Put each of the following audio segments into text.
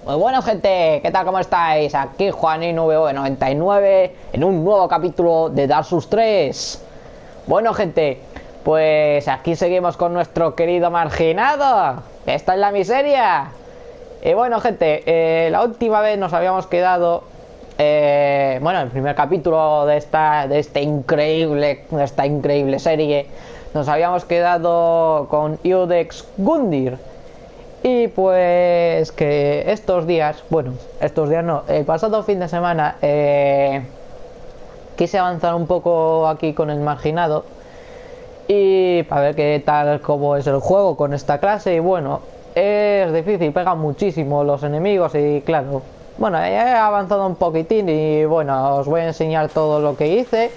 Muy bueno, gente, ¿qué tal? ¿Cómo estáis? Aquí JuaninVO99 en un nuevo capítulo de Dark Souls 3. Bueno, gente, pues aquí seguimos con nuestro querido marginado. Esta es la miseria. Y bueno, gente, la última vez nos habíamos quedado, bueno, el primer capítulo de esta increíble serie, nos habíamos quedado con Iudex Gundyr. Y pues que estos días, bueno, estos días no, el pasado fin de semana quise avanzar un poco aquí con el marginado y para ver qué tal, cómo es el juego con esta clase. Y bueno, es difícil, pegan muchísimo los enemigos y claro, bueno, he avanzado un poquitín y bueno, os voy a enseñar todo lo que hice.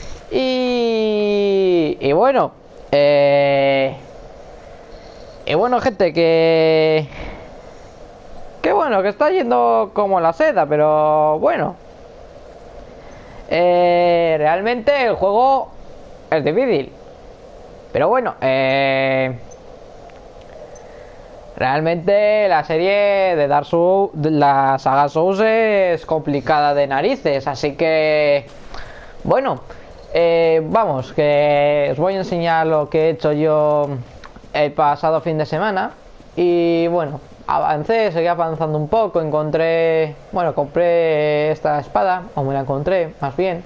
Y bueno, gente, que bueno, que está yendo como la seda, pero bueno, realmente el juego es difícil, pero bueno, realmente la serie de Dark Souls, la saga Souls, es complicada de narices, así que bueno, vamos, que os voy a enseñar lo que he hecho yo el pasado fin de semana. Y bueno, avancé, seguí avanzando un poco, encontré, bueno, compré esta espada, o me la encontré más bien,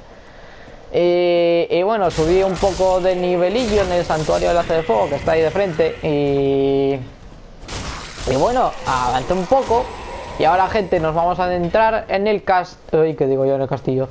y bueno, subí un poco de nivelillo en el santuario del Hace de Fuego que está ahí de frente. Y bueno, avancé un poco. Y ahora, gente, nos vamos a adentrar en el castillo, ¿qué digo yo? En el castillo,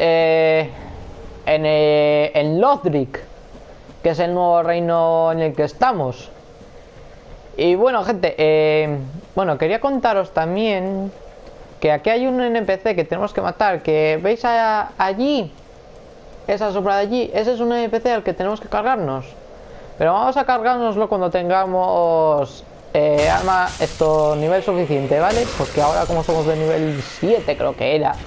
en Lothric, que es el nuevo reino en el que estamos. Y bueno, gente, bueno, quería contaros también que aquí hay un NPC que tenemos que matar, que veis allí, esa sombra de allí, ese es un NPC al que tenemos que cargarnos. Pero vamos a cargárnoslo cuando tengamos nivel suficiente, ¿vale? Porque ahora, como somos de nivel 7, creo que era,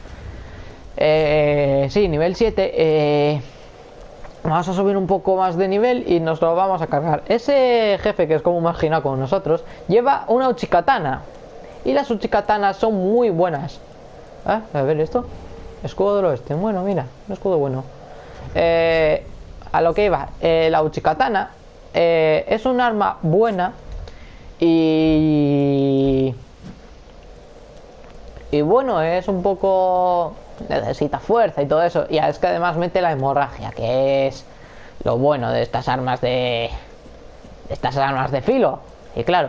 sí, nivel 7, vamos a subir un poco más de nivel y nos lo vamos a cargar. Ese jefe, que es como un marginado con nosotros, lleva una Uchikatana. Y las Uchikatanas son muy buenas. A ver esto. Escudo del oeste. Bueno, mira, un escudo bueno. A lo que iba, la Uchikatana es un arma buena. Y bueno, es un poco... necesita fuerza y todo eso. Y es que además mete la hemorragia, que es lo bueno de estas armas de filo. Y claro,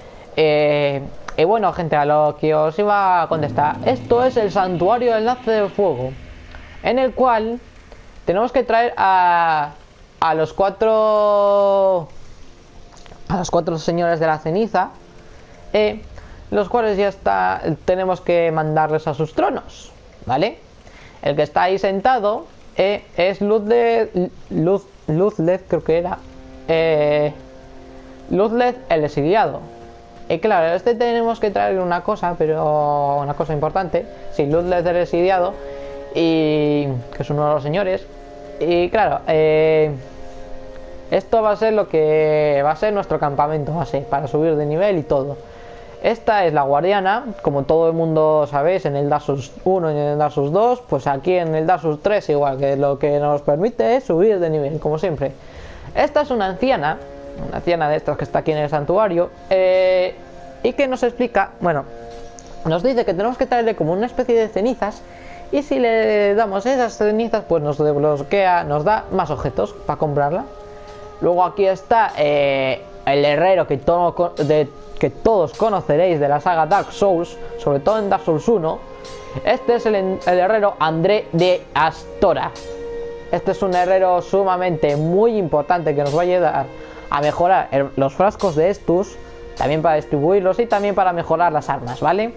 y bueno, gente, a lo que os iba a contestar, esto es el santuario del Hace de Fuego, en el cual tenemos que traer a los cuatro señores de la ceniza, los cuales ya tenemos que mandarles a sus tronos, ¿vale? El que está ahí sentado es Luzleth, creo que era, Luzleth el exiliado. Y claro, tenemos que traer una cosa, pero una cosa importante. Sí, Luzleth el exiliado, y que es uno de los señores. Y claro, esto va a ser lo que va a ser nuestro campamento base para subir de nivel y todo. Esta es la guardiana, como todo el mundo sabéis, en el Dark Souls 1 y en el Dark Souls 2, pues aquí en el Dark Souls 3 igual, que lo que nos permite es subir de nivel, como siempre. Esta es una anciana de estas que está aquí en el santuario, y que nos explica, bueno, nos dice que tenemos que traerle como una especie de cenizas, y si le damos esas cenizas, pues nos desbloquea, nos da más objetos para comprarla. Luego aquí está el herrero que todos conoceréis de la saga Dark Souls, sobre todo en Dark Souls 1. Este es el herrero André de Astora. Este es un herrero sumamente muy importante que nos va a ayudar a mejorar los frascos de estos, también para distribuirlos y también para mejorar las armas, ¿vale?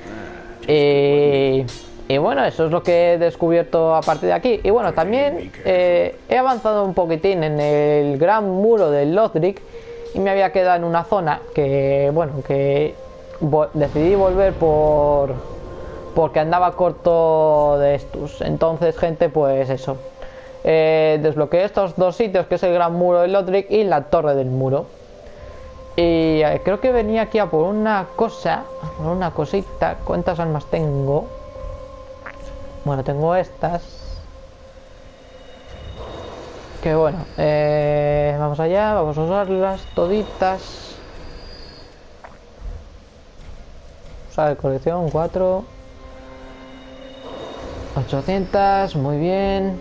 Y bueno, eso es lo que he descubierto a partir de aquí. Y bueno, también he avanzado un poquitín en el gran muro del Lothric y me había quedado en una zona que, bueno, que decidí volver porque andaba corto de estos. Entonces, gente, pues eso, desbloqueé estos dos sitios, que es el gran muro del Lothric y la torre del muro. Y creo que venía aquí a por una cosa, por una cosita. ¿Cuántas armas tengo? Bueno, tengo estas. Que bueno, vamos allá, vamos a usarlas toditas. Usar de colección, 4. 800, muy bien.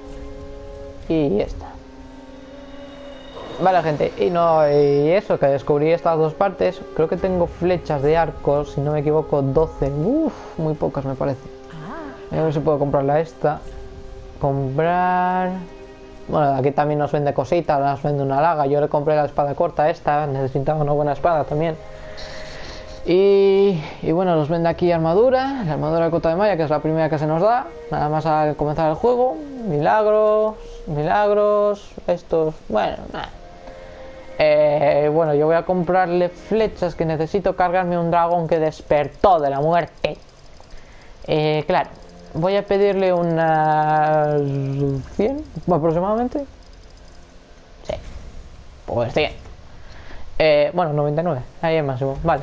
Y esta. Vale, gente, y eso, que descubrí estas dos partes. Creo que tengo flechas de arcos, si no me equivoco, 12. Uff, muy pocas me parece. A ver si puedo comprarla esta. Comprar... Bueno, aquí también nos vende cositas, nos vende una daga. Yo le compré la espada corta esta, necesitaba una buena espada también. Y bueno, nos vende aquí armadura, la armadura de cota de malla, que es la primera que se nos da, nada más al comenzar el juego. Milagros, estos, bueno, nada. Bueno, yo voy a comprarle flechas, que necesito cargarme un dragón que despertó de la muerte. Claro, voy a pedirle unas 100 aproximadamente. Sí, pues 100. Bueno, 99, ahí es máximo, vale.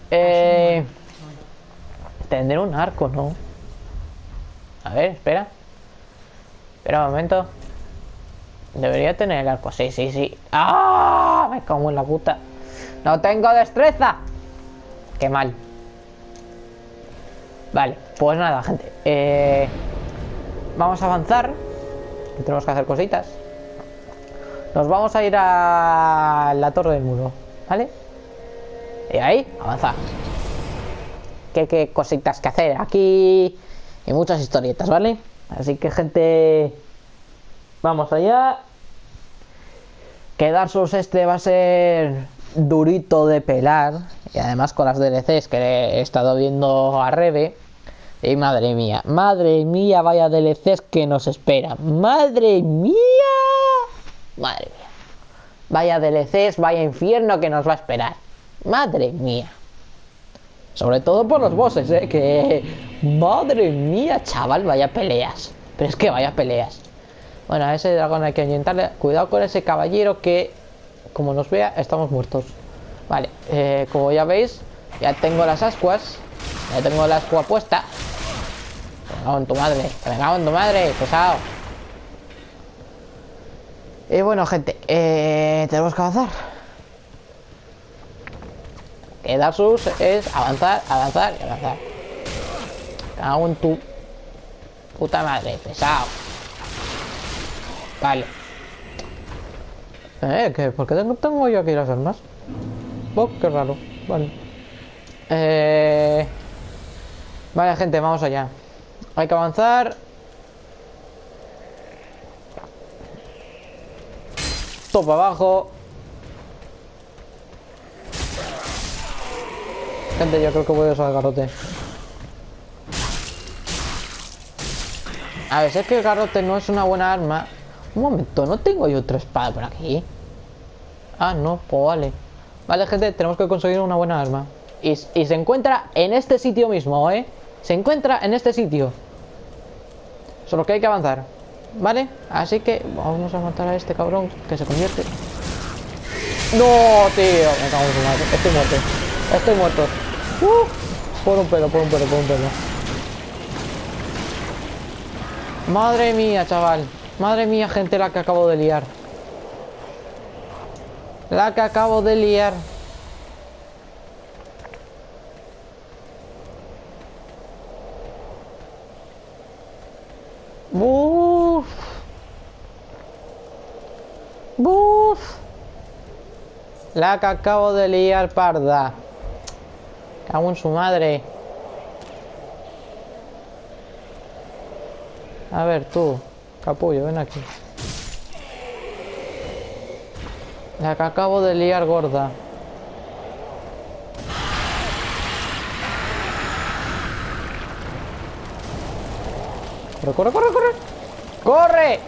Tendré un arco, ¿no? A ver, espera un momento. Debería tener el arco, sí. ¡Ah! Me cago en la puta. ¡No tengo destreza! ¡Qué mal! Vale, pues nada, gente. Vamos a avanzar. Tenemos que hacer cositas. Nos vamos a ir a la torre del muro, ¿vale? Y ahí, avanzar. ¿Qué cositas que hacer aquí? Y muchas historietas, ¿vale? Así que, gente, vamos allá. Que Dark Souls este va a ser durito de pelar. Y además con las DLCs que he estado viendo a Rebe. Y madre mía, vaya DLCs que nos esperan. Madre mía. Vaya DLCs, vaya infierno que nos va a esperar. Madre mía. Sobre todo por los bosses, que... Madre mía, chaval, vaya peleas. Pero es que vaya peleas. Bueno, a ese dragón hay que ahuyentarle. Cuidado con ese caballero que... Como nos vea, estamos muertos. Vale, como ya veis, ya tengo las ascuas. Ya tengo la ascua puesta. Me cago en tu madre, pesado. Y bueno, gente, tenemos que avanzar. Que Dark Souls es avanzar y avanzar. Cago en tu puta madre, pesado. Vale. ¿Por qué tengo yo aquí las armas? Oh, qué raro. Vale. Vale, gente, vamos allá. Hay que avanzar. Todo para abajo. Gente, yo creo que voy a usar el garrote. A ver, si es que el garrote no es una buena arma. Un momento, ¿no tengo yo otra espada por aquí? Ah, no, pues vale. Vale, gente, tenemos que conseguir una buena arma. Y se encuentra en este sitio mismo, Se encuentra en este sitio. Solo que hay que avanzar, ¿vale? Así que vamos a matar a este cabrón que se convierte. ¡No, tío! Me cago en su madre. Estoy muerto. Por un pelo. Madre mía, chaval. Madre mía, gente, la que acabo de liar. Buf. La que acabo de liar, parda. Cago en su madre. A ver, tú, capullo, ven aquí. La que acabo de liar, gorda. ¡Corre!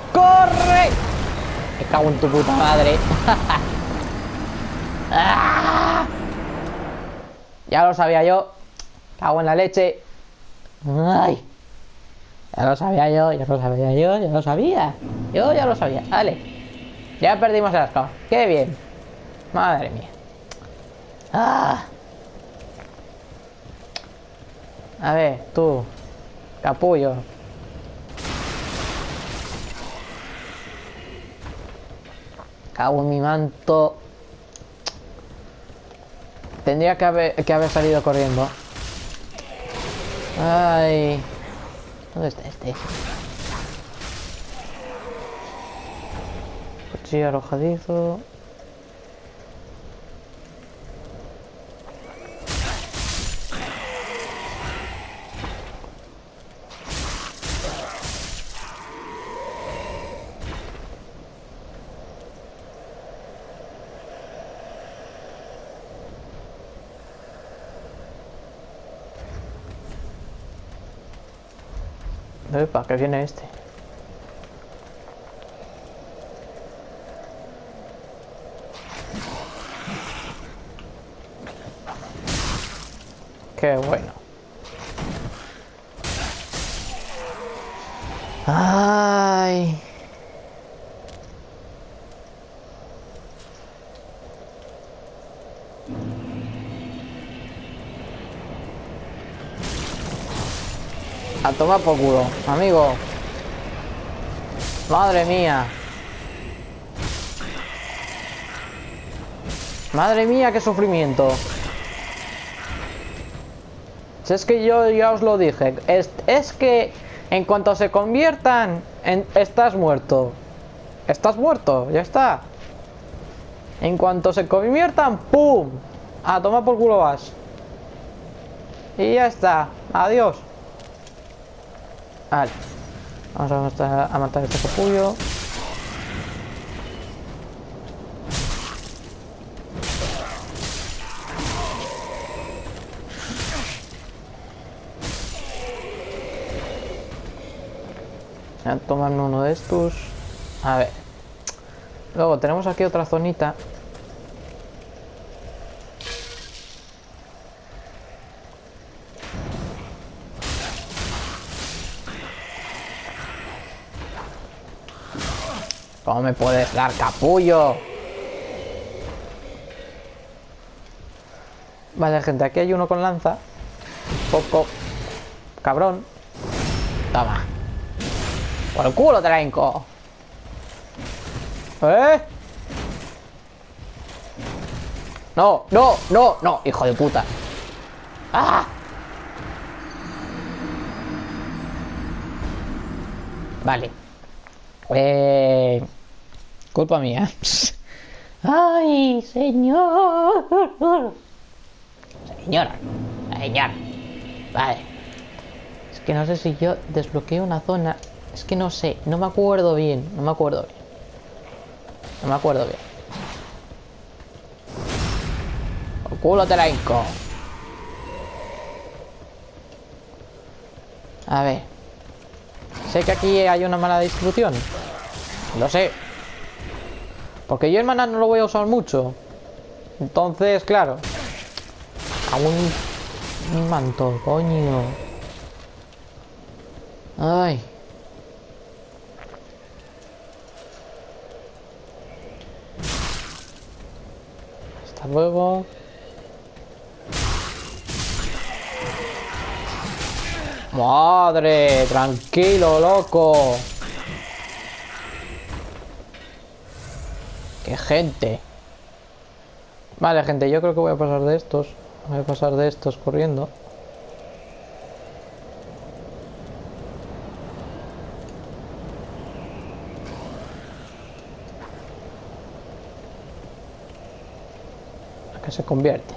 Me cago en tu puta madre. ¡Ah! Ya lo sabía yo. Cago en la leche. Ay. Ya lo sabía yo. Yo ya lo sabía. Vale. Ya perdimos el ascua. Qué bien. Madre mía. ¡Ah! A ver, tú. Capullo. Cago en mi manto. Tendría que haber salido corriendo. Ay. ¿Dónde está este? Cuchillo arrojadizo. ¿Para qué viene este? Qué bueno. Ay. A tomar por culo, amigo. Madre mía. Madre mía, qué sufrimiento. Si es que yo ya os lo dije. Es que en cuanto se conviertan estás muerto. Estás muerto, ya está. En cuanto se conviertan, ¡pum! A tomar por culo vas. Y ya está. Adiós. Vale. Vamos a matar este capullo. Voy a tomarme uno de estos. A ver. Luego tenemos aquí otra zonita. ¿Cómo me puedes dar, capullo? Vale, gente, aquí hay uno con lanza. Poco cabrón. Toma. Por el culo te la hinco. No, no, no, no, hijo de puta. ¡Ah! Vale. Culpa mía. Ay, señor. Señora. Señora. Vale. Es que no sé si yo desbloqueo una zona. Es que no sé. No me acuerdo bien. No me acuerdo bien. No me acuerdo bien. El culo te la hinco. A ver. Sé que aquí hay una mala distribución. Lo sé. Porque yo el maná no lo voy a usar mucho. Entonces, claro. Aún mi manto, coño. Ay. Hasta luego. Madre, tranquilo, loco. Qué gente. Vale, gente, yo creo que voy a pasar de estos. Voy a pasar de estos corriendo. ¿A qué se convierte?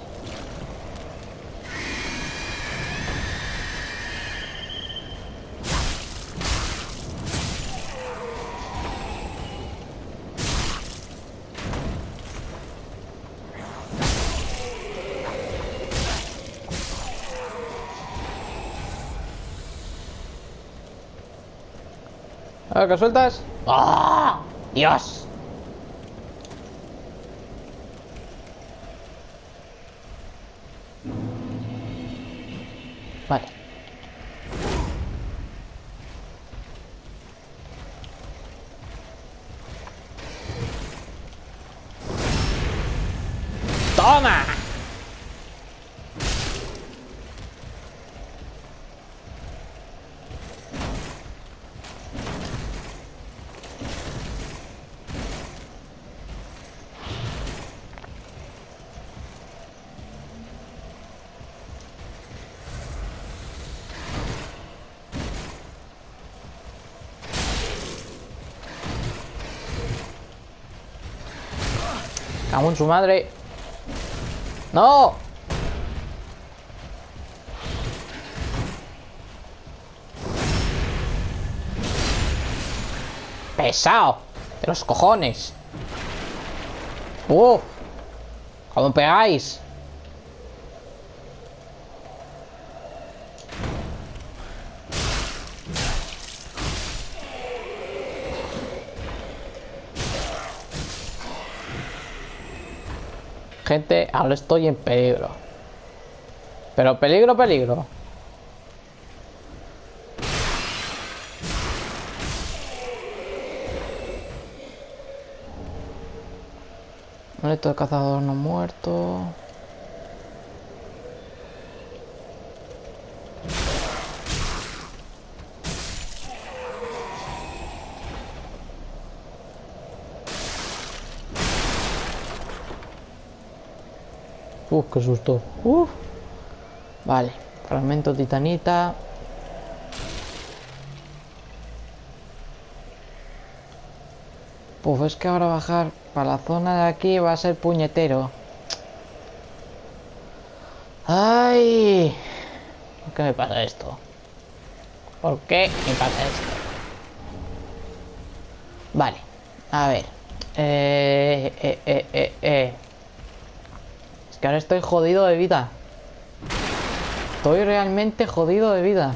A ver, ¿qué sueltas? ¡Ah! ¡Dios! Vale. ¡Toma! cago en su madre. ¡No! ¡Pesado! ¡De los cojones! ¡Uf! ¿Cómo pegáis? Gente, ahora estoy en peligro. Pero peligro, peligro. Amuleto de cazador no muerto. Uf, qué susto. Uf. Vale, fragmento titanita. Uf, es que ahora bajar para la zona de aquí va a ser puñetero. ¡Ay! ¿Por qué me pasa esto? ¿Por qué me pasa esto? Vale, a ver. Es que ahora estoy jodido de vida. Estoy realmente jodido de vida.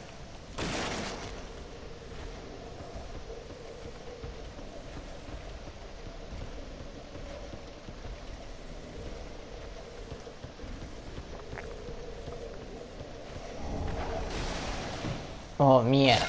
Oh, mierda.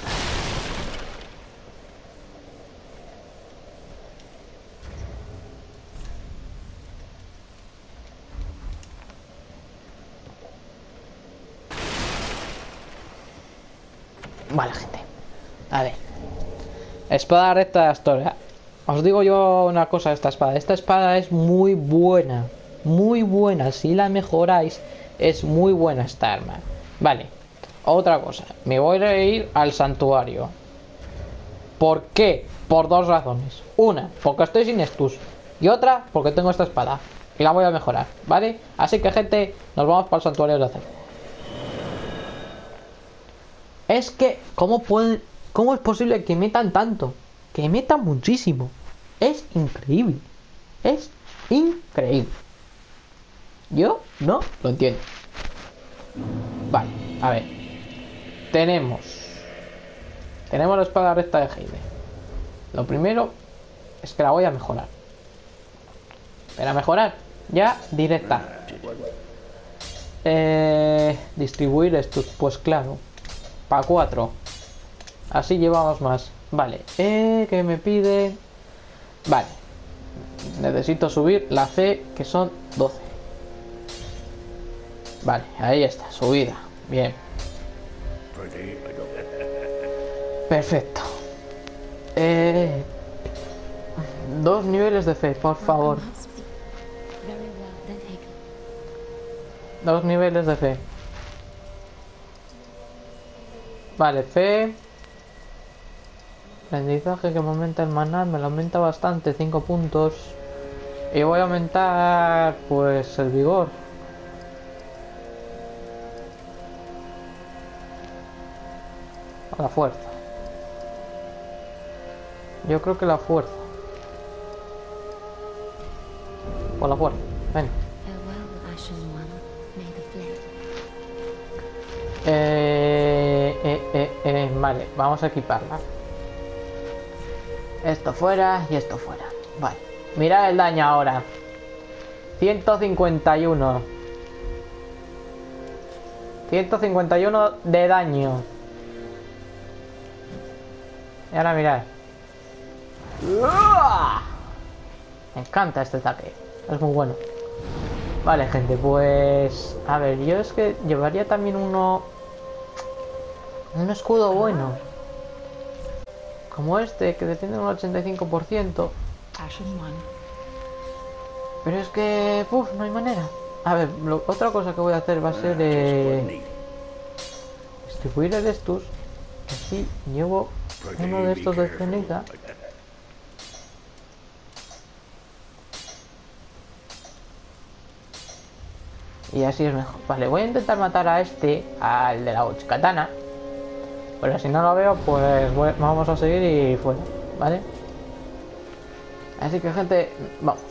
Vale, gente. A ver. Espada recta de Astoria. Os digo yo una cosa de esta espada. Esta espada es muy buena. Muy buena. Si la mejoráis, es muy buena esta arma. Vale. Otra cosa. Me voy a ir al santuario. ¿Por qué? Por dos razones. Una, porque estoy sin Estus. Y otra, porque tengo esta espada. Y la voy a mejorar. ¿Vale? Así que, gente, nos vamos para el santuario de Acer. Es que, ¿cómo es posible que metan tanto? Que metan muchísimo. Es increíble. Es increíble. Yo no lo entiendo. Vale, a ver. Tenemos la espada recta de Heide. Lo primero es que la voy a mejorar. Para mejorar, ya directa. Distribuir estos, pues claro. Para 4. Así llevamos más. Vale, que me pide. Vale. Necesito subir la C, que son 12. Vale, ahí está, subida. Bien. Perfecto. 2 niveles de fe, por favor. 2 niveles de fe. Vale, fe. Aprendizaje que me aumenta el maná, me lo aumenta bastante, 5 puntos. Y voy a aumentar, pues, el vigor. O la fuerza. Yo creo que la fuerza. O la fuerza, venga. Vale, vamos a equiparla. Esto fuera y esto fuera. Vale, mirad el daño ahora. 151. 151 de daño. Y ahora mirad. Me encanta este ataque. Es muy bueno. Vale, gente, pues... A ver, yo es que llevaría también un escudo bueno. Como este, que defiende un 85%. Pero es que... Uf, no hay manera. A ver, otra cosa que voy a hacer va a ser... distribuir el Estus. Así llevo uno de estos de ceniza. Y así es mejor. Vale, voy a intentar matar a este, al de la Uchi-Katana. Pero si no lo veo, pues vamos a seguir y fuera, ¿vale? Así que, gente, vamos.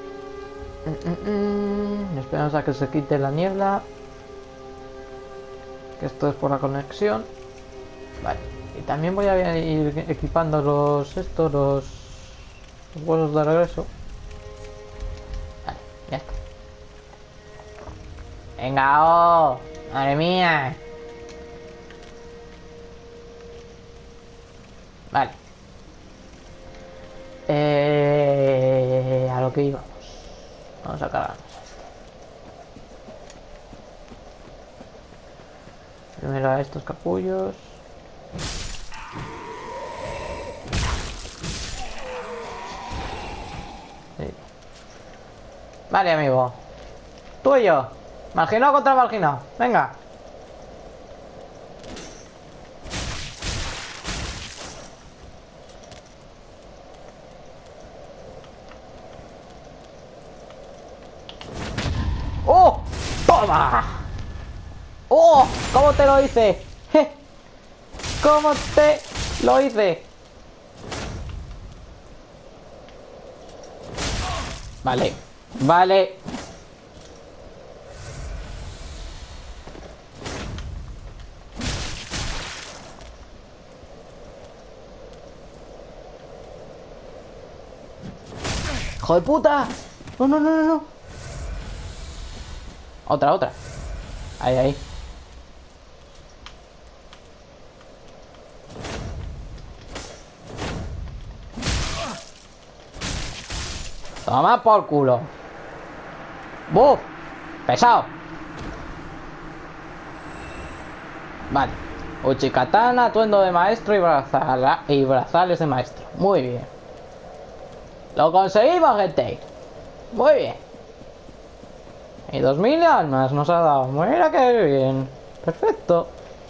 Esperamos a que se quite la niebla. Que esto es por la conexión. Vale. Y también voy a ir equipando los huesos de regreso. Vale, ya está. Venga, oh, madre mía. Vale. A lo que íbamos. Vamos a cargarnos. Primero a estos capullos. Sí. Vale, amigo. Tú y yo. Marginado contra marginado. Venga. ¡Oh! ¡Toma! ¡Oh! ¿Cómo te lo hice? ¡Je! ¿Cómo te lo hice? Vale. Vale. ¡Hijo de puta! No, no, no, no, no. Otra. Ahí. Toma por culo. ¡Buf! Pesado. Vale. Uchi-Katana, atuendo de maestro y brazales de maestro. Muy bien. Lo conseguimos, gente. Muy bien. Y 2000 almas nos ha dado. Mira que bien. Perfecto.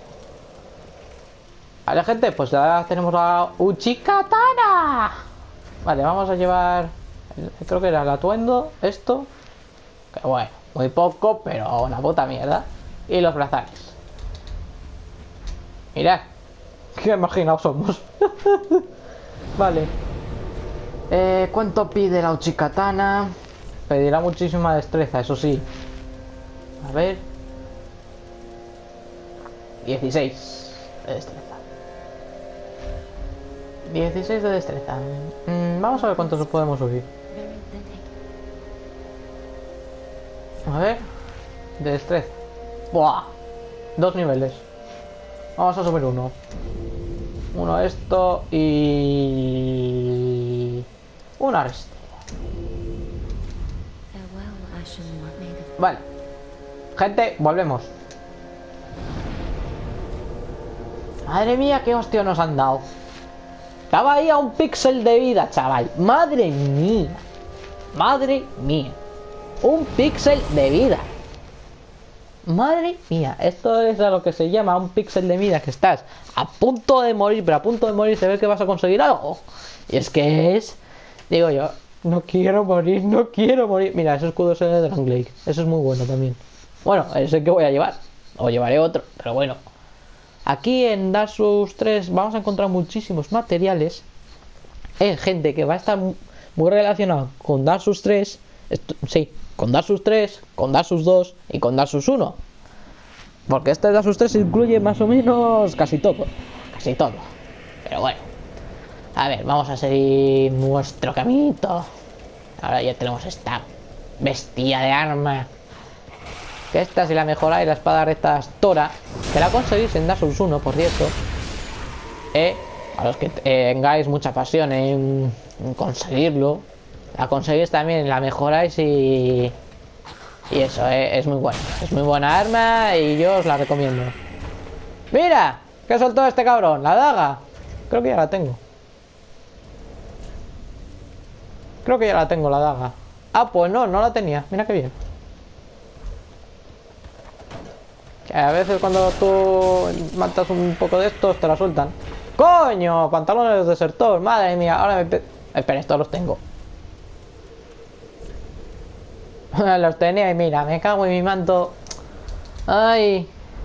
Vale, gente, pues ya tenemos la Uchi-Katana. Vale, vamos a llevar... Creo que era el atuendo, esto. Que bueno, muy poco, pero una puta mierda. Y los brazales. Mirad. Qué imaginados somos. Vale. ¿Cuánto pide la Uchi-Katana? Pedirá muchísima destreza, eso sí. A ver. 16 de destreza. 16 de destreza. Vamos a ver cuántos podemos subir. A ver. De destreza. ¡Buah! 2 niveles. Vamos a subir uno. Uno esto y... una resta. Vale. Gente, volvemos. Madre mía, qué hostia nos han dado. Estaba ahí a un píxel de vida, chaval. Madre mía. Madre mía. Un píxel de vida. Madre mía. Esto es a lo que se llama un píxel de vida. Que estás a punto de morir, pero a punto de morir se ve que vas a conseguir algo. Y es que es... Digo yo, no quiero morir, no quiero morir. Mira, ese escudo es el de Drangleic. Eso es muy bueno también. Bueno, es el que voy a llevar. O llevaré otro, pero bueno. Aquí en Dark Souls 3 vamos a encontrar muchísimos materiales. Gente que va a estar muy relacionado con Dark Souls 3. Sí, con Dark Souls 3, con Dark Souls 2 y con Dark Souls 1. Porque este Dark Souls 3 incluye más o menos casi todo. Casi todo. Pero bueno. A ver, vamos a seguir nuestro caminito. Ahora ya tenemos esta bestia de arma. Que esta, si la mejoráis, la espada recta Tora, que la conseguís en Dark Souls 1, por cierto. A los que tengáis mucha pasión en conseguirlo, la conseguís también, la mejoráis y eso, es muy buena. Es muy buena arma y yo os la recomiendo. ¡Mira! ¿Qué soltó este cabrón? La daga. Creo que ya la tengo. Creo que ya la tengo, la daga. Ah, pues no la tenía. Mira qué bien. Que a veces cuando tú matas un poco de estos te la sueltan. ¡Coño! Pantalones de desertor. Madre mía. Ahora me... Espera, estos los tengo. Los tenía y mira, me cago en mi manto. Ay.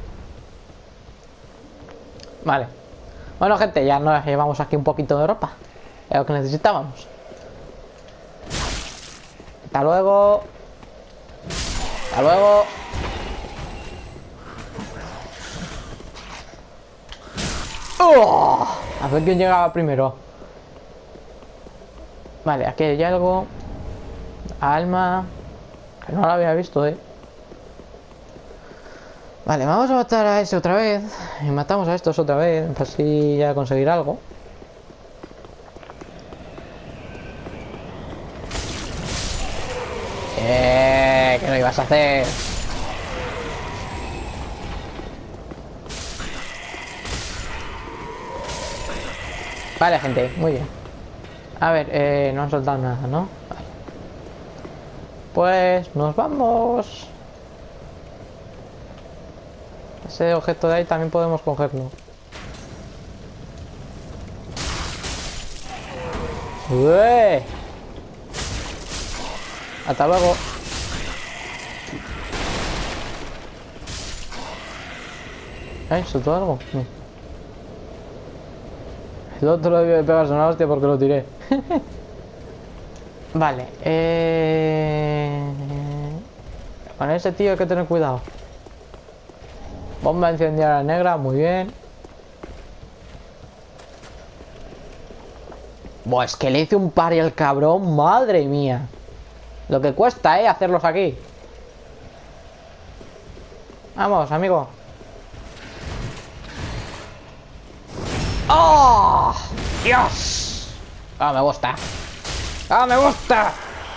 Vale. Bueno, gente, ya nos llevamos aquí un poquito de ropa. Es lo que necesitábamos. Hasta luego. Hasta luego. ¡Oh! A ver quién llegaba primero. Vale, aquí hay algo. Alma. Que no la había visto, Vale, vamos a matar a ese otra vez. Y matamos a estos otra vez. Para así ya conseguir algo. ¿Qué no ibas a hacer? Vale, gente, muy bien. A ver, no han soltado nada, ¿no? Vale. Pues nos vamos. Ese objeto de ahí también podemos cogerlo. ¡Ué! Hasta luego. ¿Soltó algo? No. El otro debió de pegarse una hostia porque lo tiré. Vale, con ese tío hay que tener cuidado. Bomba incendiaria negra, muy bien. Buah, es que le hice un parry al cabrón, madre mía. Lo que cuesta, hacerlos aquí. Vamos, amigo. ¡Oh! ¡Dios! ¡Ah, me gusta! ¡Ah, me gusta!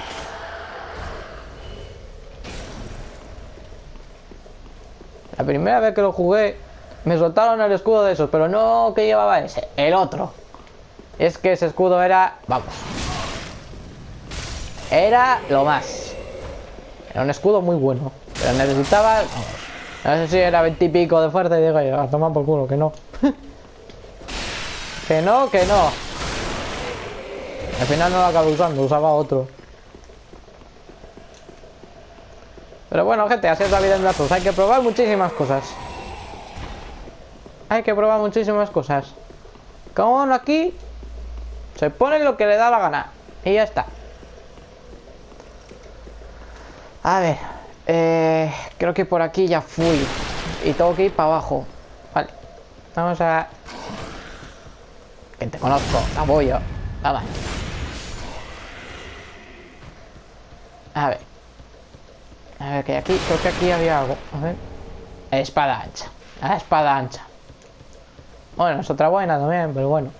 La primera vez que lo jugué me soltaron el escudo de esos, pero no que llevaba ese, el otro. Es que ese escudo era... vamos. Era lo más. Era un escudo muy bueno, pero necesitaba... vamos. No sé si era 20 y pico de fuerza y digo yo, a tomar por culo, que no. Que no, que no. Al final no lo acabé usando, usaba otro. Pero bueno, gente, así es la vida en datos. Hay que probar muchísimas cosas. Hay que probar muchísimas cosas. Como uno aquí se pone lo que le da la gana. Y ya está. A ver, creo que por aquí ya fui. Y tengo que ir para abajo. Vale. Vamos a... que te conozco, apoyo. Vamos. A ver, que aquí, creo que aquí había algo. A ver. Espada ancha. Ah, espada ancha. Bueno, es otra buena también, pero bueno.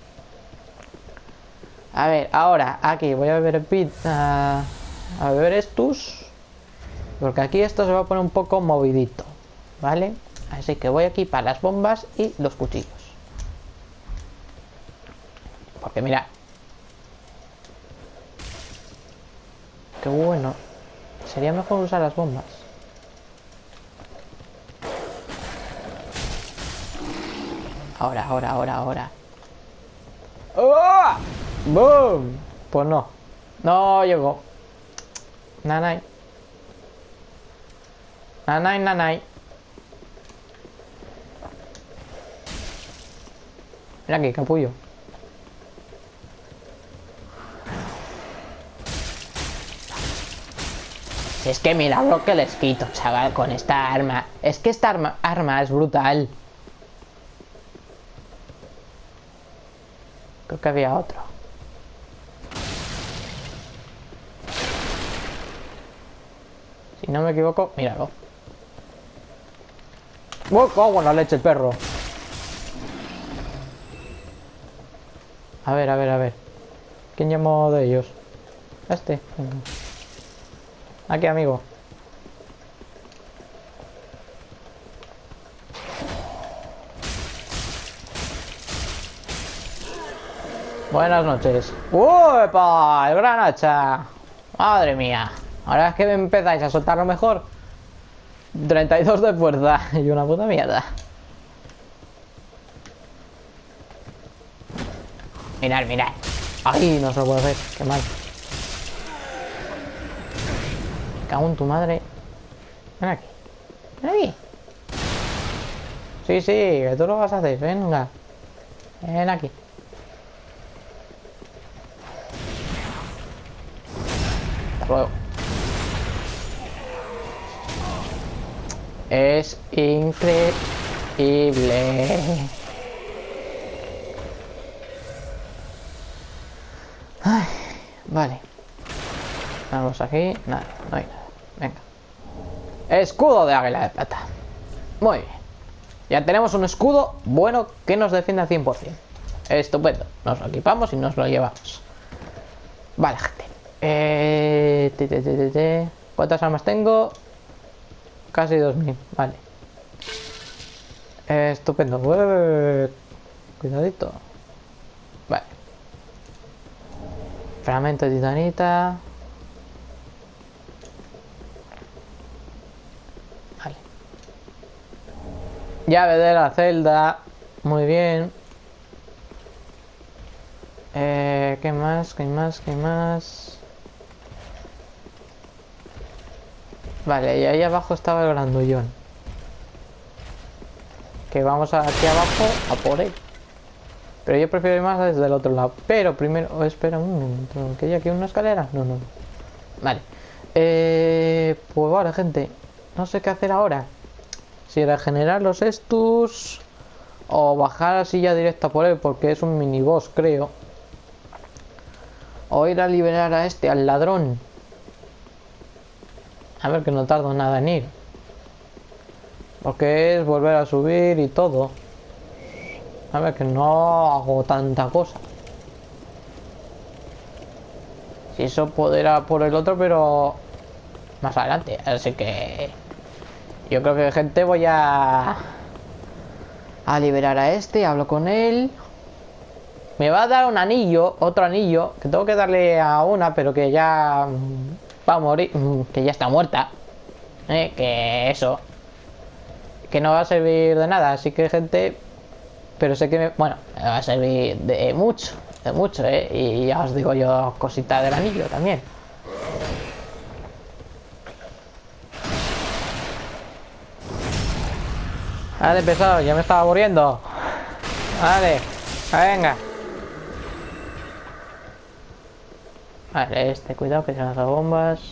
A ver, ahora, aquí voy a beber pizza. A beber estos. Porque aquí esto se va a poner un poco movidito. ¿Vale? Así que voy aquí para las bombas y los cuchillos. Porque mira. Qué bueno. Sería mejor usar las bombas. Ahora. ¡Oh! ¡Boom! Pues no. No llegó. Nanay. Mira aquí, capullo. Es que mira lo que les quito, chaval, con esta arma. Es que esta arma es brutal. Creo que había otro. Si no me equivoco, míralo. ¡Oh, cago en la leche, el perro! A ver. ¿Quién llamó de ellos? Este. Aquí, amigo. Buenas noches. ¡Uepa! ¡El gran hacha! Madre mía. Ahora es que me empezáis a soltar lo mejor. 32 de fuerza y una puta mierda. Mirad. Ay, no se lo puedo hacer. Qué mal. cago en tu madre. Ven aquí. Ven aquí. Sí, sí, que tú lo vas a hacer. Venga. Ven aquí. Hasta luego. Es increíble. Ay, vale. Vamos aquí. Nada, no hay nada. Venga. Escudo de águila de plata. Muy bien. Ya tenemos un escudo bueno que nos defiende al 100%. Estupendo. Nos lo equipamos y nos lo llevamos. Vale, gente. ¿Cuántas armas tengo? Casi 2000. Vale. Estupendo. Cuidadito. Vale. Fragmento de titanita. Vale. Llave de la celda. Muy bien. ¿Qué más? ¿Qué más? ¿Qué más? Vale, y ahí abajo estaba el grandullón. Que vamos aquí abajo a por él. Pero yo prefiero ir más desde el otro lado. Pero primero... Oh, espera un momento. ¿Que hay aquí una escalera? No, no. Vale. Pues vale, gente. No sé qué hacer ahora. Si regenerar los estus... O bajar así ya directo por él. Porque es un miniboss, creo. O ir a liberar a este, al ladrón. A ver, que no tardo nada en ir. Porque es volver a subir y todo. A ver, que no hago tanta cosa. Si eso puedo ir a por el otro, pero más adelante. Así que yo creo que, gente, voy a liberar a este. Hablo con él. Me va a dar un anillo, otro anillo, que tengo que darle a una, pero que ya va a morir, que ya está muerta. Que eso, que no va a servir de nada. Así que, gente, pero sé que bueno, me va a servir de mucho, y ya os digo yo cosita del anillo también. Vale, pesado, ya me estaba muriendo. Vale, venga. Vale, cuidado que se lanza bombas.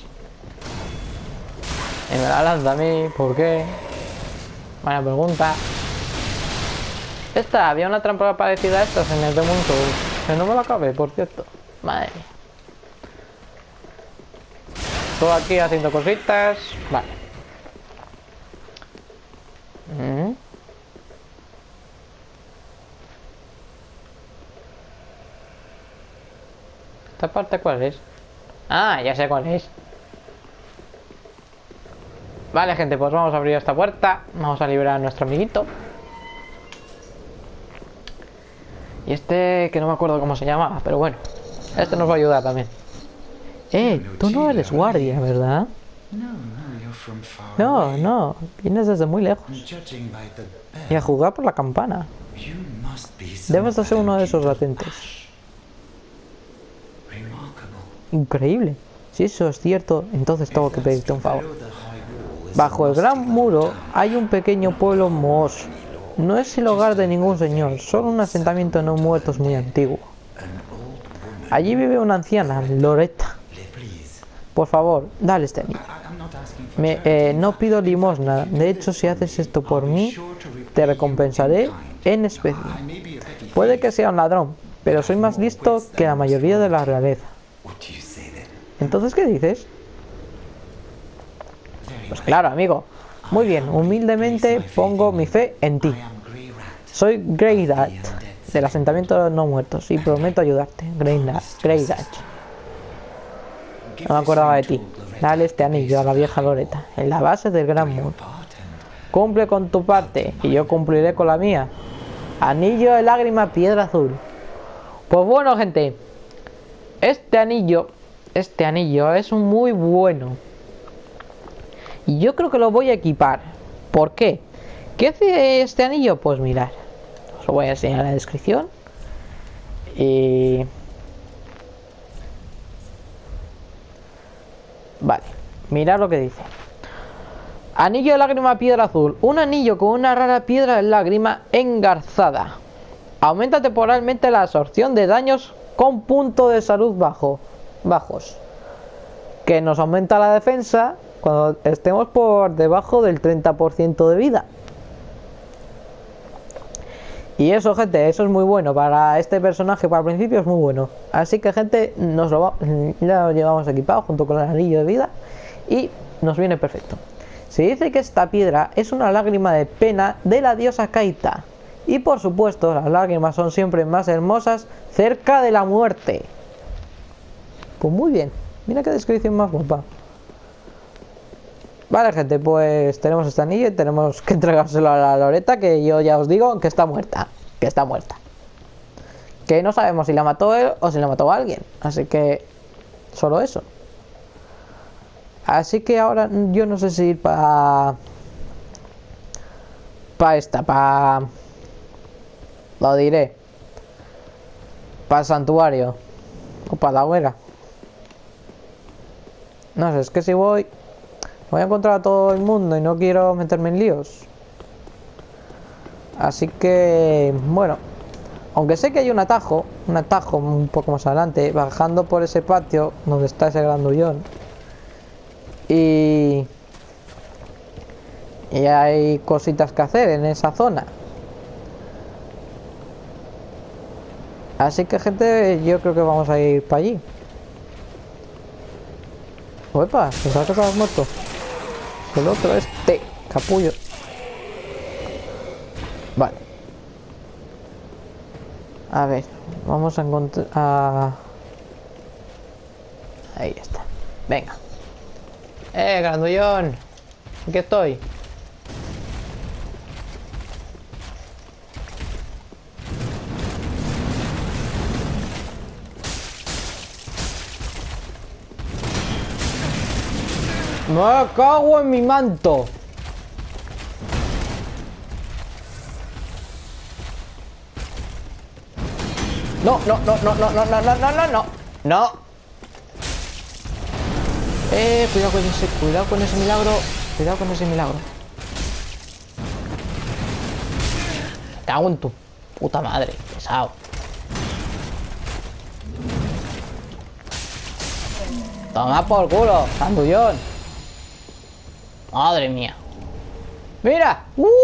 Y me la lanza a mí, ¿por qué? Buena pregunta. Había una trampa parecida a estas en el Demon Souls. Que no me la acabé, por cierto. Madre mía. Todo aquí haciendo cositas. Vale. ¿Esta parte cuál es? Ah, ya sé cuál es. Vale, gente, pues vamos a abrir esta puerta. Vamos a liberar a nuestro amiguito. Y que no me acuerdo cómo se llamaba, pero bueno. Este nos va a ayudar también. Tú no eres guardia, ¿verdad? No, no. Vienes desde muy lejos. Y a jugar por la campana. Debes de ser uno de esos latentes. Increíble. Si eso es cierto, entonces tengo que pedirte un favor. Bajo el gran muro hay un pequeño pueblo mohoso. No es el hogar de ningún señor, solo un asentamiento de no muertos muy antiguo. Allí vive una anciana, Loretta. Por favor, dale este anillo. No pido limosna. De hecho, si haces esto por mí, te recompensaré en especie. Puede que sea un ladrón, pero soy más listo que la mayoría de la realeza. ¿Entonces qué dices? Pues claro, amigo. Muy bien, humildemente pongo mi fe en ti. Soy Greydat, del asentamiento de los no muertos, y prometo ayudarte. Greydat. No me acordaba de ti. Dale este anillo a la vieja Loretta, en la base del gran muro. Cumple con tu parte, y yo cumpliré con la mía. Anillo de lágrima, piedra azul. Pues bueno, gente. Este anillo es muy bueno. Y yo creo que lo voy a equipar. ¿Por qué? ¿Qué hace este anillo? Pues mirad. Os lo voy a enseñar en la descripción. Vale. Mirad lo que dice. Anillo de lágrima piedra azul. Un anillo con una rara piedra de lágrima engarzada. Aumenta temporalmente la absorción de daños con punto de salud bajos. Que nos aumenta la defensa cuando estemos por debajo del 30% de vida. Y eso, gente, eso es muy bueno. Para este personaje, para el principio es muy bueno. Así que, gente, ya lo llevamos equipado junto con el anillo de vida. Y nos viene perfecto. Se dice que esta piedra es una lágrima de pena de la diosa Kaita. Y por supuesto, las lágrimas son siempre más hermosas cerca de la muerte. Pues muy bien. Mira qué descripción más guapa. Vale, gente, pues tenemos este anillo y tenemos que entregárselo a la Loretta, que yo ya os digo que está muerta. Que está muerta. Que no sabemos si la mató él o si la mató a alguien. Así que solo eso. Así que ahora yo no sé si ir para lo diré, para el santuario o para la hoguera. No sé, es que si voy a encontrar a todo el mundo y no quiero meterme en líos. Así que, bueno, aunque sé que hay un atajo un poco más adelante, bajando por ese patio donde está ese grandullón. Y hay cositas que hacer en esa zona. Así que, gente, yo creo que vamos a ir para allí. Opa, pensaba que estabas muerto. El otro, este capullo. Vale. A ver, vamos a encontrar... Ahí está. Venga. Grandullón. Aquí estoy. Me cago en mi manto. No. No. Cuidado con ese milagro. Cuidado con ese milagro. Cago en tu puta madre, pesado. Toma por culo, grandullón. Madre mía. Mira.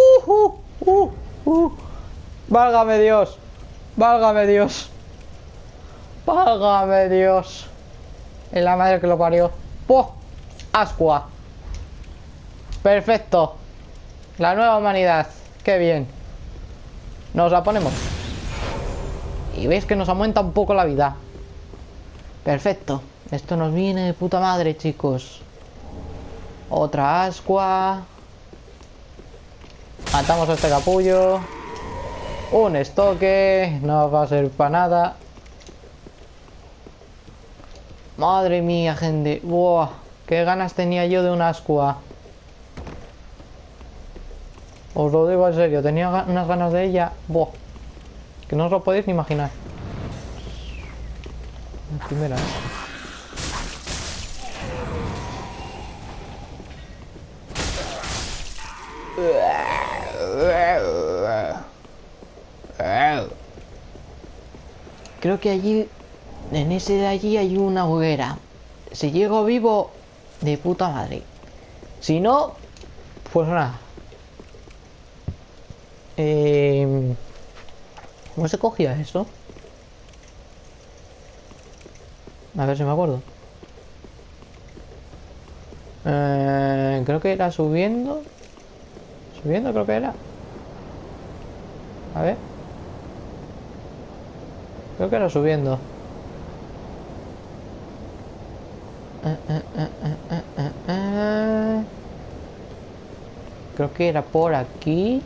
Válgame Dios. Válgame Dios. Válgame Dios. Es la madre que lo parió. ¡Poh! Ascua. Perfecto. La nueva humanidad. Qué bien. Nos la ponemos. Y veis que nos aumenta un poco la vida. Perfecto. Esto nos viene de puta madre, chicos. Otra ascua. Matamos a este capullo. Un estoque. No va a ser para nada. Madre mía, gente. Buah. Qué ganas tenía yo de una ascua. Os lo digo en serio. Tenía unas ganas de ella. Buah. Que no os lo podéis ni imaginar. La primera. Creo que allí, en ese de allí hay una hoguera. Si llego vivo, de puta madre. Si no, pues nada. ¿Cómo se cogía eso? A ver si me acuerdo. Creo que era subiendo. Subiendo creo que era. A ver. Creo que era subiendo. Creo que era por aquí.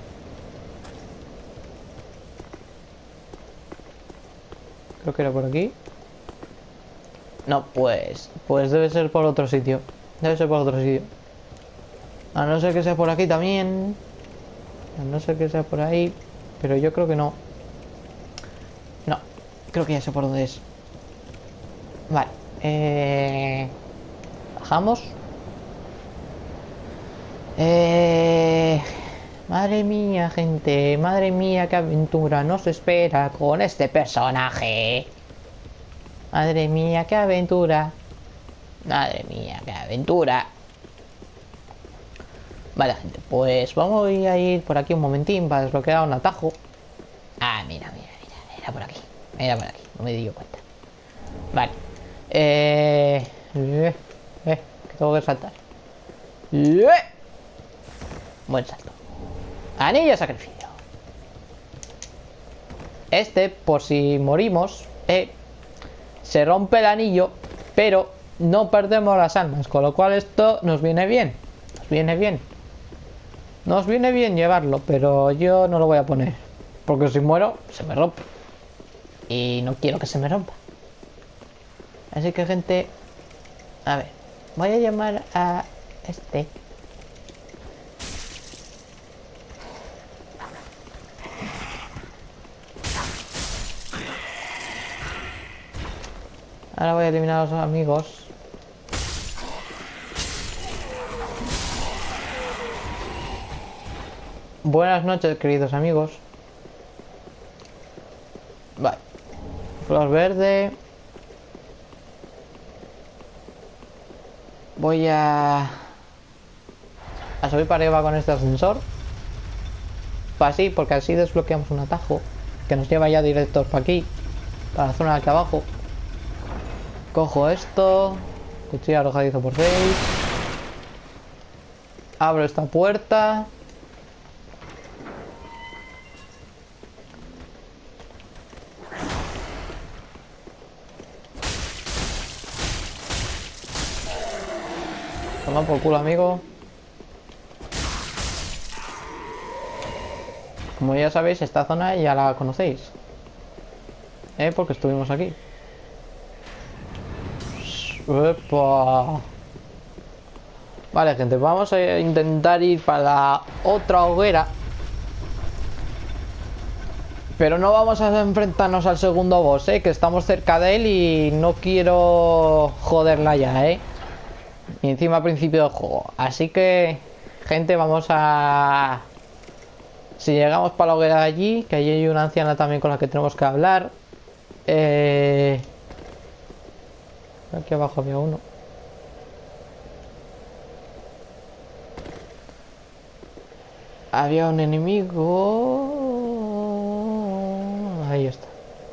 Creo que era por aquí. No, pues debe ser por otro sitio. Debe ser por otro sitio. A no ser que sea por aquí también. A no ser que sea por ahí. Pero yo creo que no. No, creo que ya sé por dónde es. Vale. Bajamos. Eh... Madre mía, gente. Madre mía, qué aventura nos espera con este personaje. Madre mía, qué aventura. Madre mía, qué aventura. Vale, gente, pues vamos a ir por aquí un momentín para desbloquear un atajo. Ah, mira, mira, mira, era por aquí. Era por aquí, no me di yo cuenta. Vale. Que tengo que saltar. Buen salto. Anillo de sacrificio. Este, por si morimos, se rompe el anillo, pero no perdemos las almas, con lo cual esto nos viene bien. Nos viene bien. Nos viene bien llevarlo, pero yo no lo voy a poner. Porque si muero, se me rompe. Y no quiero que se me rompa. Así que, gente, a ver, voy a llamar a este. Ahora voy a eliminar a los amigos. Buenas noches, queridos amigos. Vale. Flor verde. Voy a subir para arriba con este ascensor. Así, porque así desbloqueamos un atajo que nos lleva ya directos para aquí, para la zona de aquí abajo. Cojo esto. Cuchillo arrojadizo por 6. Abro esta puerta. Toma por culo, amigo. Como ya sabéis, esta zona ya la conocéis. Porque estuvimos aquí. ¡Epa! Vale, gente, vamos a intentar ir para la otra hoguera. Pero no vamos a enfrentarnos al segundo boss, que estamos cerca de él y no quiero joderla ya, Y encima al principio del juego. Así que, gente, vamos a... Si llegamos para la hoguera de allí, que allí hay una anciana también con la que tenemos que hablar. Aquí abajo había uno. Había un enemigo. Ahí está.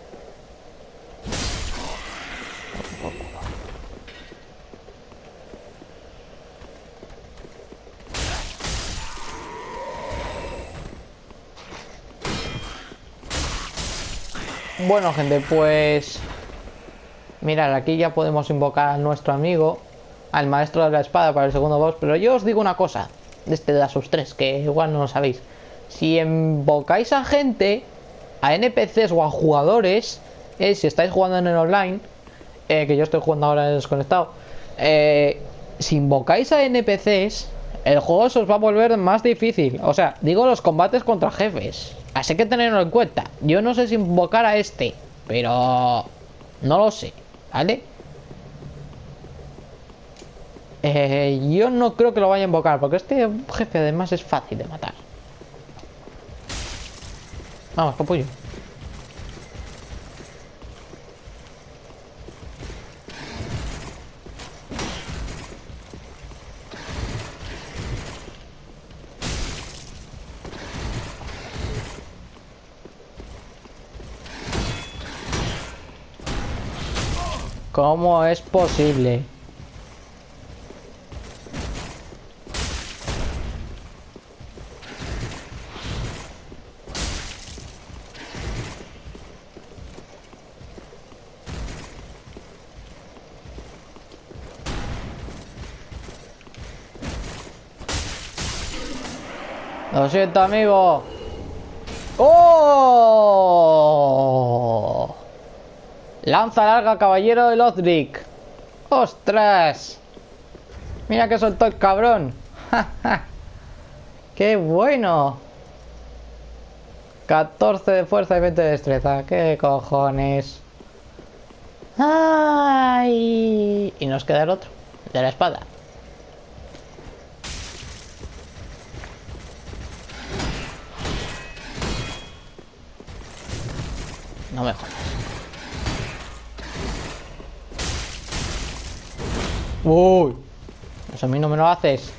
Bueno, gente, pues... Mirad, aquí ya podemos invocar a nuestro amigo, al maestro de la espada para el segundo boss. Pero yo os digo una cosa, de este de Asus 3, que igual no lo sabéis. Si invocáis a gente, a NPCs o a jugadores, si estáis jugando en el online, que yo estoy jugando ahora desconectado, si invocáis a NPCs, el juego se os va a volver más difícil. O sea, digo los combates contra jefes. Así que tenerlo en cuenta. Yo no sé si invocar a este, pero no lo sé, ¿vale? Yo no creo que lo vaya a invocar, porque este jefe además es fácil de matar. Vamos, capullo. ¿Cómo es posible? Lo siento, amigo. ¡Oh! Lanza larga, caballero de Lothric. ¡Ostras! Mira que soltó el cabrón. ¡Qué bueno! 14 de fuerza y 20 de destreza. ¿Qué cojones? ¡Ay! Y nos queda el otro, de la espada. No me jodas. Uy. Eso a mí no me lo haces.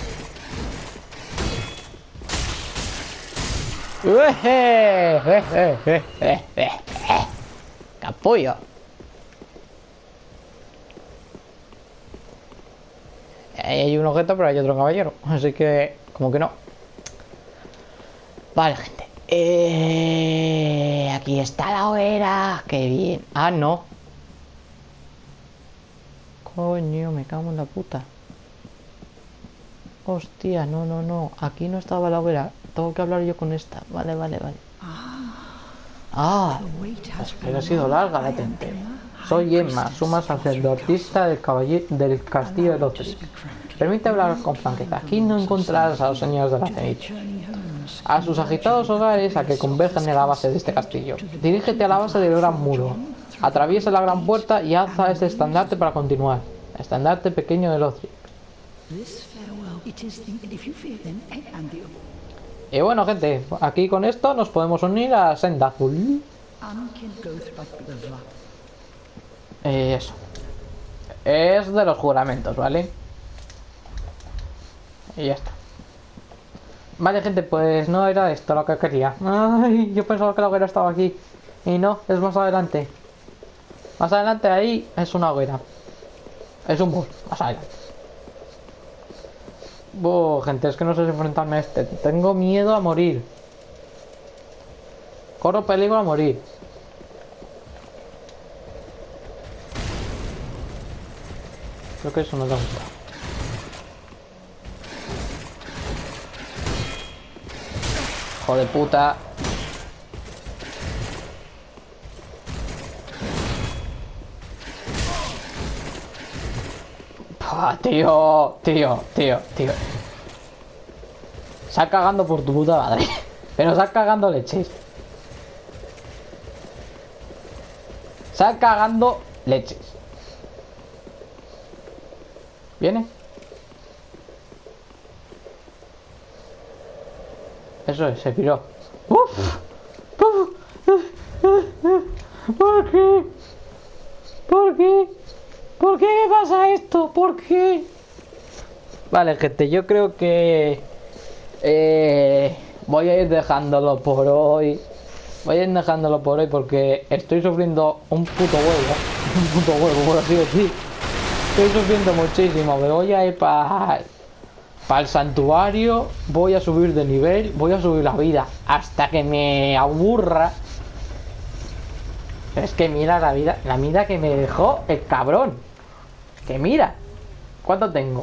Capullo. Ahí hay un objeto, pero hay otro caballero. Así que, como que no. Vale, gente. Aquí está la hoguera. Qué bien. Ah, no. Coño, me cago en la puta. Hostia, no, no, no. Aquí no estaba la hoguera. Tengo que hablar yo con esta. Vale, vale, vale. Ah, la espera ha sido larga, la tenté. Soy Emma, suma sacerdotisa del castillo de Lothric. Permite hablar con franqueza. Aquí no encontrarás a los señores de la cenit. A sus agitados hogares a que convergen en la base de este castillo. Dirígete a la base del gran muro. Atraviesa la gran puerta y alza este estandarte para continuar. Estandarte pequeño de Lothric. Y bueno, gente, aquí con esto nos podemos unir a Senda Azul. Eso. Es de los juramentos, ¿vale? Y ya está. Vale, gente, pues no era esto lo que quería. Ay, yo pensaba que la hoguera estaba aquí. Y no, es más adelante. Más adelante ahí es una hoguera. Es un boss, más adelante. Gente, es que no sé si enfrentarme a este. Tengo miedo a morir. Corro peligro a morir. Creo que eso no da gusta. Hijo de puta. Tío. Sal cagando por tu puta madre. Pero sal cagando leches. Sal cagando leches. ¿Viene? Eso es, se piró. ¡Uf! ¿Por qué? ¿Por qué? ¿Por qué me pasa esto? ¿Por qué? Vale, gente, yo creo que voy a ir dejándolo por hoy. Voy a ir dejándolo por hoy porque estoy sufriendo un puto huevo. Un puto huevo, por así decir. Estoy sufriendo muchísimo. Me voy a ir para el santuario. Voy a subir de nivel. Voy a subir la vida hasta que me aburra. Es que mira la vida que me dejó el cabrón. Que mira. ¿Cuánto tengo?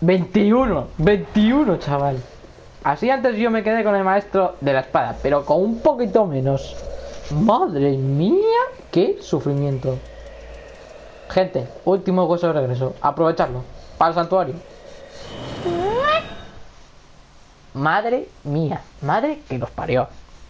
21, chaval. Así antes yo me quedé con el maestro de la espada, pero con un poquito menos. Madre mía, qué sufrimiento. Gente, último hueso de regreso. Aprovecharlo. Para el santuario. Madre mía. Madre que los parió.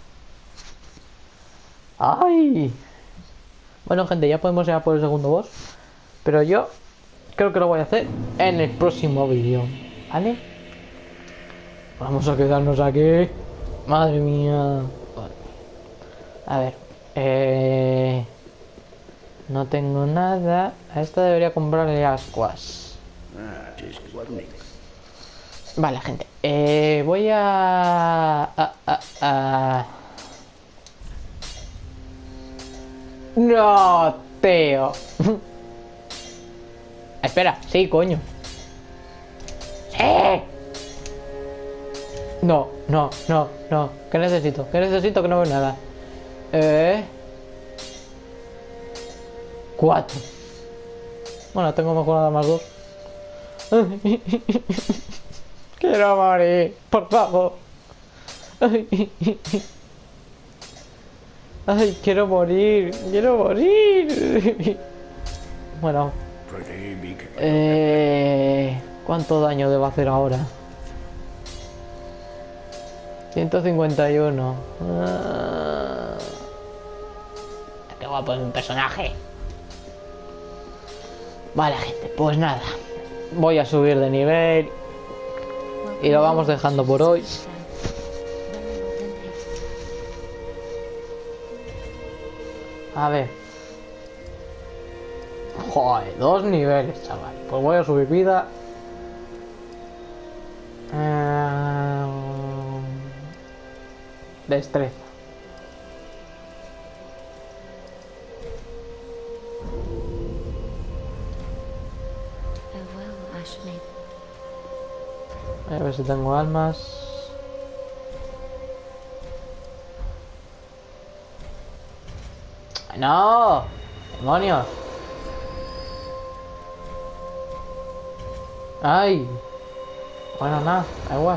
Ay. Bueno, gente, ya podemos ir a por el segundo boss. Pero yo creo que lo voy a hacer en el próximo vídeo. ¿Vale? Vamos a quedarnos aquí. Madre mía. A ver. No tengo nada. A esta debería comprarle ascuas. Vale, gente. Voy No, tío. Espera, sí, coño. No. ¿Qué necesito? Que no veo nada. 4. Bueno, tengo mejorada más 2. Quiero morir, por favor. Ay, quiero morir. Bueno. ¿Cuánto daño debo hacer ahora? 151. Qué guapo es mi personaje. Vale, gente, pues nada. Voy a subir de nivel. Y lo vamos dejando por hoy. A ver. Joder, 2 niveles, chaval. Pues voy a subir vida. Destreza. A ver si tengo almas. ¡No! ¡Demonios! ¡Ay! Bueno, nada, da igual.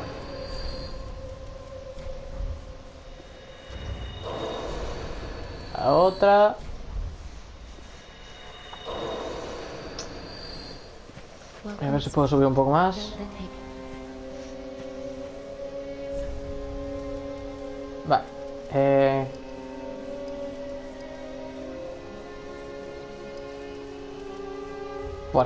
La otra. A ver si puedo subir un poco más. Vale. Bueno.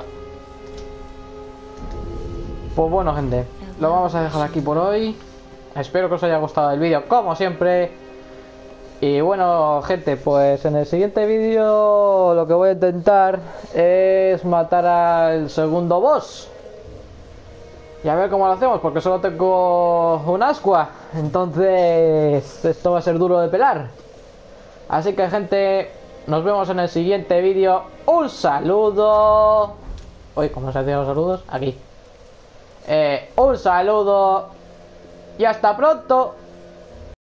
Pues bueno, gente, lo vamos a dejar aquí por hoy. Espero que os haya gustado el vídeo, como siempre. Y bueno, gente, pues en el siguiente vídeo lo que voy a intentar es matar al segundo boss. Y a ver cómo lo hacemos, porque solo tengo un ascua. Entonces esto va a ser duro de pelar. Así que, gente, nos vemos en el siguiente vídeo. Un saludo. Uy, ¿cómo se hacían los saludos? Aquí. Un saludo. Y hasta pronto.